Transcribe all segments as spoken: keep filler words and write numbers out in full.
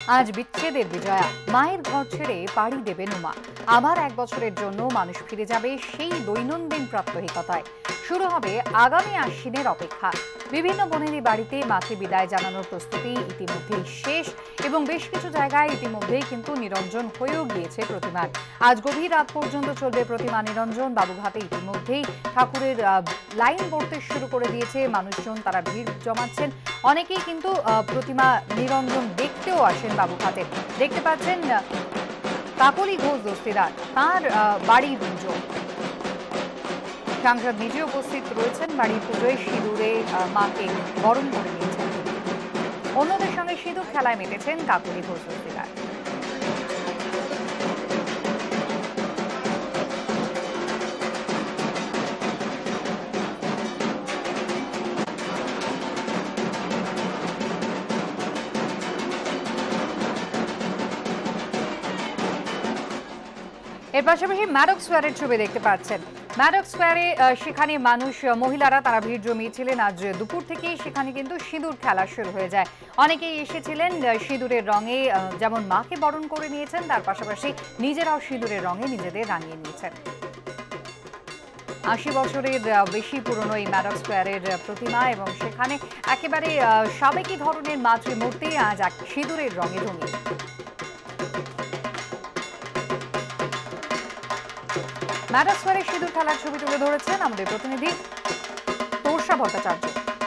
আজ বিচ্ছেদের বিজয়া, মায়ের ঘর ছেড়ে পাড়ি দেবেন উমা। আবার এক বছরের জন্য মানুষ ফিরে যাবে সেই দৈনন্দিন প্রাত্যহিকতায়। শুরু হবে আগামী আশ্বিনের অপেক্ষা। বিভিন্ন বোনেরই বাড়িতে মাকে বিদায় জানানোর প্রস্তুতি ইতিমধ্যেই শেষ এবং বেশ কিছু জায়গায় ইতিমধ্যেই কিন্তু নিরঞ্জন হয়েও গিয়েছে প্রতিমার। আজ গভীর রাত পর্যন্ত চলবে প্রতিমা নিরঞ্জন। বাবুঘাটে ইতিমধ্যেই ঠাকুরের লাইন পড়তে শুরু করে দিয়েছে মানুষজন, তারা ভিড় জমাচ্ছেন। অনেকেই কিন্তু প্রতিমা নিরঞ্জন দেখতেও আসেন বাবুঘাটে। দেখতে পাচ্ছেন কাকলি ঘোষ দস্তিদার, তাঁর বাড়ির পুজো। সাংসদ নিজে উপস্থিত রয়েছেন বাড়ির পুজোয়। সিঁদুরে মাকে বরণ করে নিয়েছেন। অন্যদের সঙ্গে সিঁদুর খেলায় মেতেছেন কাকলি ঘোষ দস্তিদার। এর পাশাপাশি ম্যাডক স্কোয়ারের ছবি দেখতে পাচ্ছেন। ম্যাডক স্কোয়ারে সেখানে মানুষ, মহিলারা তারা ভিড় জমিয়েছিলেন। আজ দুপুর থেকেই সেখানে কিন্তু সিঁদুর খেলা শুরু হয়ে যায়। অনেকেই এসেছিলেন সিঁদুরের রঙে, যেমন মাকে বরণ করে নিয়েছেন, তার পাশাপাশি নিজেরাও সিঁদুরের রঙে নিজেদের রাঙিয়ে নিয়েছেন। আশি বছরের বেশি পুরনো এই ম্যাডক স্কোয়ারের প্রতিমা এবং সেখানে একেবারে সাবেকি ধরনের মাতৃমূর্তি আজ এক সিঁদুরের রঙে রঙিন। ম্যাডক স্কোয়ারে সিঁদুর খেলার ছবি তুলে ধরেছেন আমাদের প্রতিনিধি তোষা ভট্টাচার্য।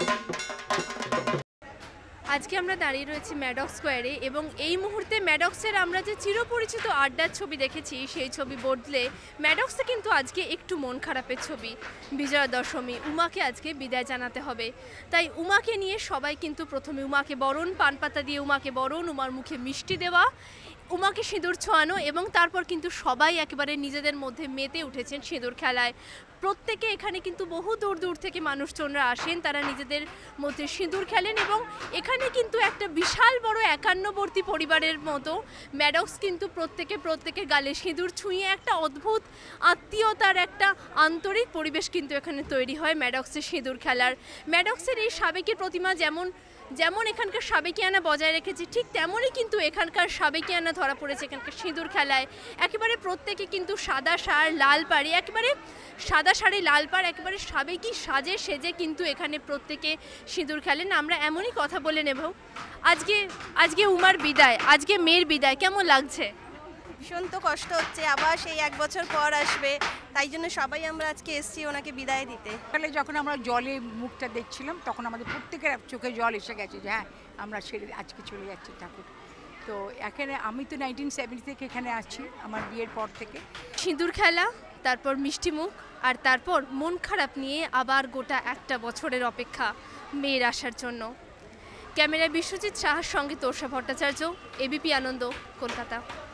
আজকে আমরা দাঁড়িয়ে রয়েছি ম্যাডক স্কোয়ারে এবং এই মুহূর্তে ম্যাডক্সের আমরা যে চিরপরিচিত আড্ডার ছবি দেখেছি সেই ছবি বদলে ম্যাডক্সে কিন্তু আজকে একটু মন খারাপের ছবি। বিজয়া দশমী, উমাকে আজকে বিদায় জানাতে হবে, তাই উমাকে নিয়ে সবাই কিন্তু প্রথমে উমাকে বরণ, পান পাতা দিয়ে উমাকে বরণ, উমার মুখে মিষ্টি দেওয়া, উমাকে সিঁদুর ছোঁয়ানো এবং তারপর কিন্তু সবাই একেবারে নিজেদের মধ্যে মেতে উঠেছেন সিঁদুর খেলায়। প্রত্যেকে এখানে কিন্তু বহু দূর দূর থেকে মানুষজনরা আসেন, তারা নিজেদের মধ্যে সিঁদুর খেলেন এবং এখানে কিন্তু একটা বিশাল বড় একান্নবর্তী পরিবারের মতো ম্যাডক্স কিন্তু প্রত্যেকে প্রত্যেকের গালে সিঁদুর ছুঁয়ে একটা অদ্ভুত আত্মীয়তার একটা আন্তরিক পরিবেশ কিন্তু এখানে তৈরি হয় ম্যাডক্সের সিঁদুর খেলার। ম্যাডক্সের এই সাবেকি প্রতিমা যেমন যেমন এখানকার সাবেকিয়ানা বজায় রেখেছে, ঠিক তেমনই কিন্তু এখানকার সাবেকিয়ানা ধরা পড়েছে এখানকার সিঁদুর খেলায়। একেবারে প্রত্যেকে কিন্তু সাদা শাড়, লাল পাড়ি, একেবারে সাদা শাড়ি, লাল পাড়, একেবারে সাবেকি সাজে সেজে কিন্তু এখানে প্রত্যেকে সিঁদুর খেলেন। আমরা এমনই কথা বলে নেব। আজকে আজকে উমার বিদায়, আজকে মেয়ের বিদায়, কেমন লাগছে? ভীষণ তো কষ্ট হচ্ছে, আবার সেই এক বছর পর আসবে, তাই জন্য সবাই আমরা আজকে এসেছি ওনাকে বিদায় দিতে। সকালে যখন আমরা জলে মুখটা দেখছিলাম তখন আমাদের প্রত্যেকের চোখে জল এসে গেছে যে হ্যাঁ আমরা ছেড়ে আজকে চলে যাচ্ছি ঠাকুর। তো এখানে আমি তো নাইনটিন সেভেন্টি থেকে এখানে আসছি, আমার বিয়ের পর থেকে। সিঁদুর খেলা, তারপর মিষ্টি মুখ, আর তারপর মন খারাপ নিয়ে আবার গোটা একটা বছরের অপেক্ষা মেয়ের আসার জন্য। ক্যামেরায় বিশ্বজিৎ সাহার সঙ্গে তোষা ভট্টাচার্য, এবিপি আনন্দ, কলকাতা।